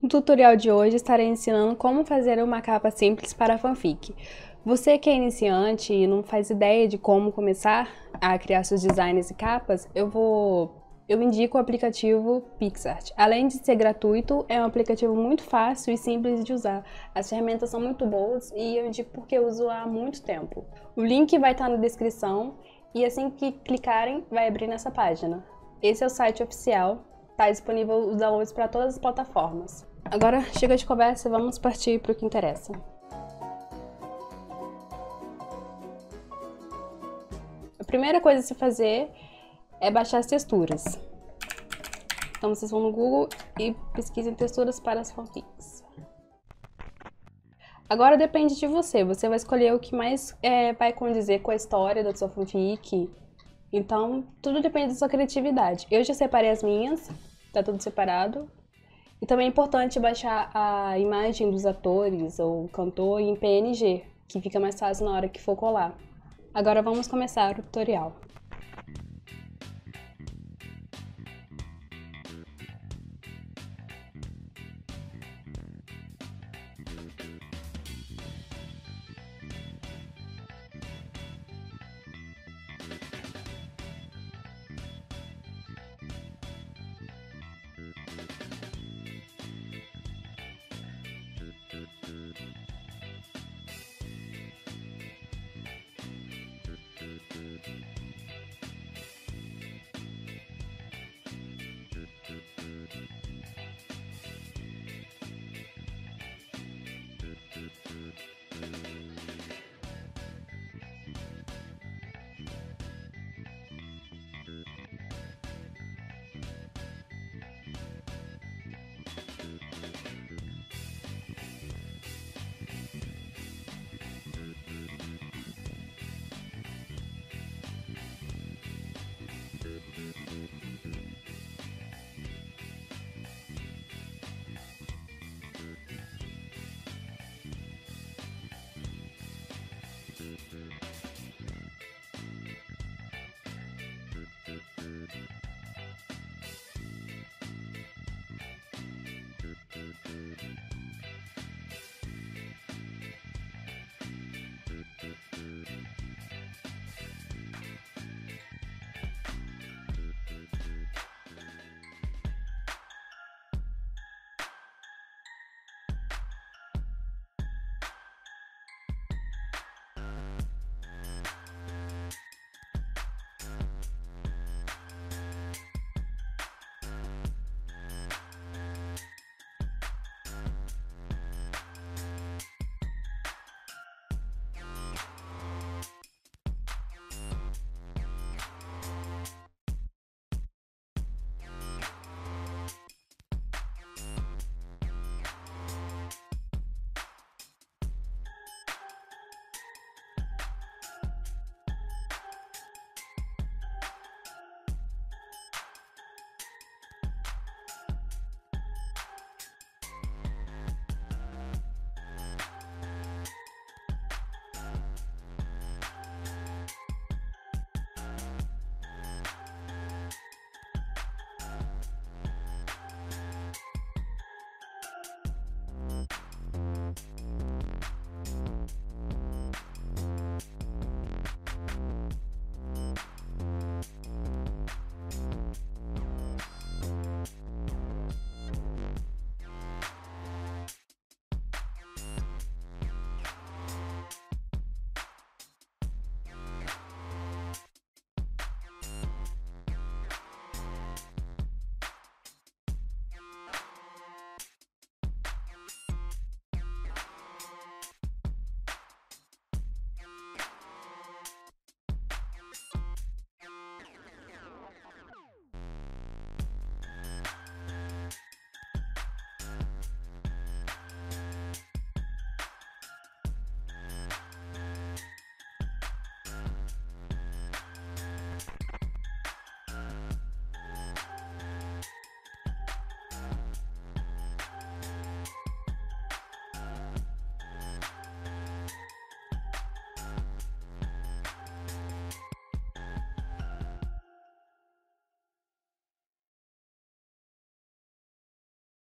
No tutorial de hoje estarei ensinando como fazer uma capa simples para fanfic. Você que é iniciante e não faz ideia de como começar a criar seus designs e capas, eu indico o aplicativo PicsArt. Além de ser gratuito, é um aplicativo muito fácil e simples de usar. As ferramentas são muito boas e eu indico porque eu uso há muito tempo. O link vai estar na descrição e assim que clicarem vai abrir nessa página. Esse é o site oficial, está disponível os downloads para todas as plataformas. Agora chega de conversa e vamos partir para o que interessa. A primeira coisa a se fazer é baixar as texturas. Então vocês vão no Google e pesquisem texturas para as fanfics. Agora depende de você, você vai escolher o que mais vai condizer com a história da sua fanfic. Então tudo depende da sua criatividade. Eu já separei as minhas, tá tudo separado. E também é importante baixar a imagem dos atores ou cantor em PNG, que fica mais fácil na hora que for colar. Agora vamos começar o tutorial.